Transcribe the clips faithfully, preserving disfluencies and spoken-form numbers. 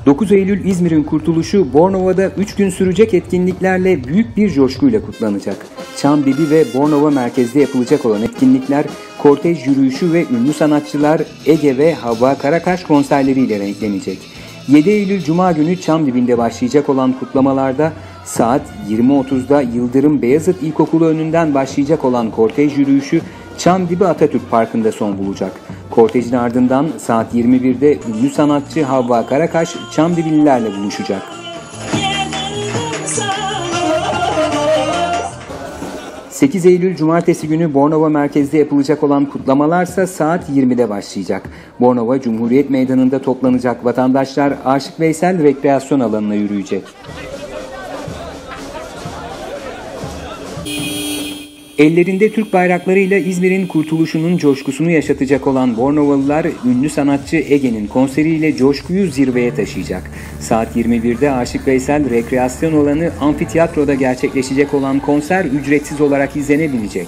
dokuz Eylül İzmir'in kurtuluşu Bornova'da üç gün sürecek etkinliklerle büyük bir coşkuyla kutlanacak. Çamdibi ve Bornova merkezde yapılacak olan etkinlikler, kortej yürüyüşü ve ünlü sanatçılar Ege ve Havva Karakaş konserleriyle renklenecek. yedi Eylül Cuma günü Çamdibi'nde başlayacak olan kutlamalarda saat yirmi otuzda Yıldırım Beyazıt İlkokulu önünden başlayacak olan kortej yürüyüşü Çamdibi Atatürk Parkı'nda son bulacak. Kortejin ardından saat yirmi birde ünlü sanatçı Havva Karakaş Çamdibililerle buluşacak. sekiz Eylül Cumartesi günü Bornova merkezde yapılacak olan kutlamalarsa saat yirmide başlayacak. Bornova Cumhuriyet Meydanı'nda toplanacak vatandaşlar Aşık Veysel rekreasyon alanına yürüyecek. Ellerinde Türk bayraklarıyla İzmir'in kurtuluşunun coşkusunu yaşatacak olan Bornovalılar, ünlü sanatçı Ege'nin konseriyle coşkuyu zirveye taşıyacak. Saat yirmi birde Aşık Veysel rekreasyon alanı amfiteyatroda gerçekleşecek olan konser ücretsiz olarak izlenebilecek.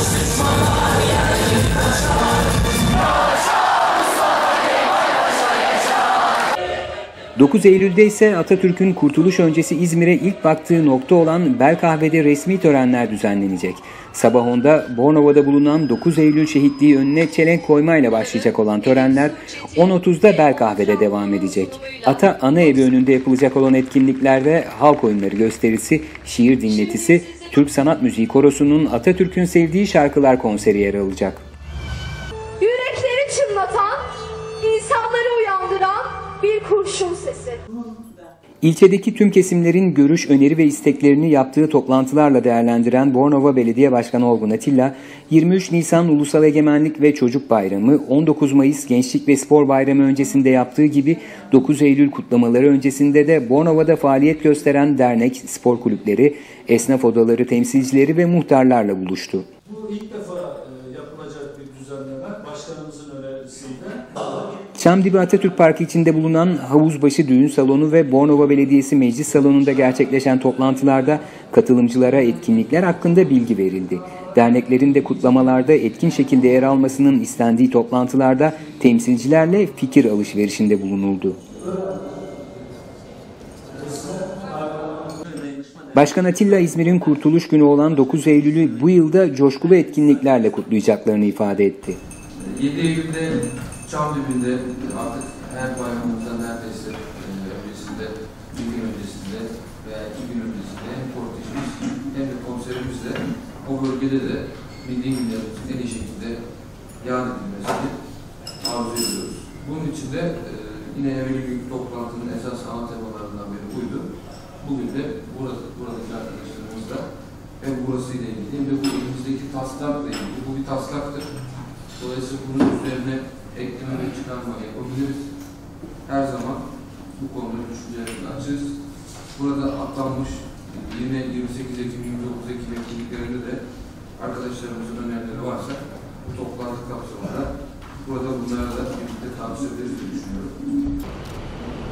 dokuz Eylül'de ise Atatürk'ün kurtuluş öncesi İzmir'e ilk baktığı nokta olan Belkahve'de resmi törenler düzenlenecek. Sabah onda Bornova'da bulunan dokuz Eylül şehitliği önüne çelenk koymayla başlayacak olan törenler on otuzda Belkahve'de devam edecek. Ata Anaevi önünde yapılacak olan etkinliklerde halk oyunları gösterisi, şiir dinletisi, Türk Sanat Müziği Korosu'nun Atatürk'ün sevdiği şarkılar konseri yer alacak. Yürekleri çınlatan, insanları uyandıran bir kurşun sesi. İlçedeki tüm kesimlerin görüş, öneri ve isteklerini yaptığı toplantılarla değerlendiren Bornova Belediye Başkanı Olgun Atilla, yirmi üç Nisan Ulusal Egemenlik ve Çocuk Bayramı, on dokuz Mayıs Gençlik ve Spor Bayramı öncesinde yaptığı gibi dokuz Eylül kutlamaları öncesinde de Bornova'da faaliyet gösteren dernek, spor kulüpleri, esnaf odaları temsilcileri ve muhtarlarla buluştu. Bu ilk defa yapılacak bir düzenleme başkanımızın önerisiyle. Çamdibi Atatürk Parkı içinde bulunan Havuzbaşı Düğün Salonu ve Bornova Belediyesi Meclis Salonu'nda gerçekleşen toplantılarda katılımcılara etkinlikler hakkında bilgi verildi. Derneklerin de kutlamalarda etkin şekilde yer almasının istendiği toplantılarda temsilcilerle fikir alışverişinde bulunuldu. Başkan Atilla, İzmir'in kurtuluş günü olan dokuz Eylül'ü bu yılda coşkulu etkinliklerle kutlayacaklarını ifade etti. yedi Eylül'de Çamdibi'nde artık her bayramımızda neredeyse öncesinde, bir gün öncesinde veya iki gün öncesinde hem kortejimiz hem de konserimizle o bölgede de milli günlerimizin en iyi şekilde yad edilmesini arzu ediyoruz. Bunun için de yine evveli büyük toplantının esas ana temalarından biri buydu. Bugün de burada, buradaki arkadaşlarımızla hem burasıyla ilgili hem de bu elimizdeki taslakla ilgili. Bu bir taslaktır. Dolayısıyla bunun üzerine ekleme ve çıkarma yapabiliriz. Her zaman bu konuda düşüncelerimizi açığız. Burada atlanmış yine yirmi sekiz Ekim yirmi dokuz Ekim etkinliklerinde de arkadaşlarımızın önerileri varsa bu toplantı kapsamında burada bunlara da birlikte tavsiye ederiz diye düşünüyorum.